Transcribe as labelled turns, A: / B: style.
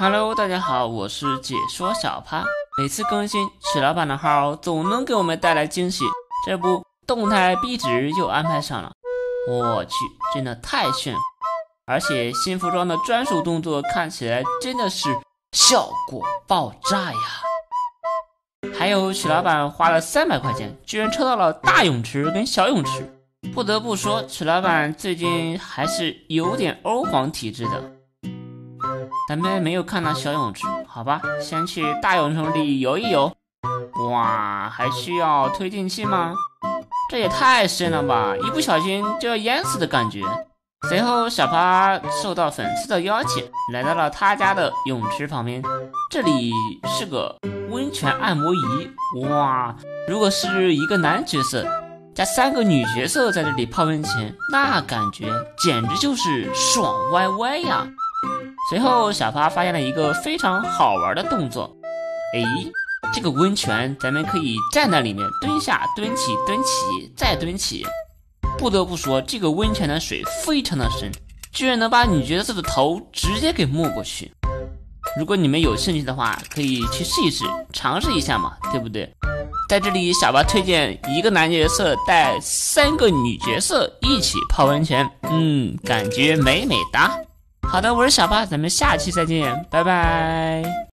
A: Hello， 大家好，我是解说小趴。每次更新，史老板的号总能给我们带来惊喜。这不，动态壁纸又安排上了，我去，真的太炫了！而且新服装的专属动作看起来真的是效果爆炸呀！还有史老板花了300块钱，居然抽到了大泳池跟小泳池。不得不说，史老板最近还是有点欧皇体质的。咱们没有看到小泳池，好吧，先去大泳池里游一游。哇，还需要推进器吗？这也太深了吧，一不小心就要淹死的感觉。随后小趴受到粉丝的邀请，来到了他家的泳池旁边。这里是个温泉按摩仪，哇，如果是一个男角色加3个女角色在这里泡温泉，那感觉简直就是爽歪歪呀！随后小趴发现了一个非常好玩的动作，这个温泉咱们可以站在里面蹲下蹲起蹲起再蹲起。不得不说，这个温泉的水非常的深，居然能把女角色的头直接给没过去。如果你们有兴趣的话，可以去试一试，尝试一下嘛，对不对？在这里小趴推荐一个男角色带3个女角色一起泡温泉，感觉美美哒。好的，我是小趴，咱们下期再见，拜拜。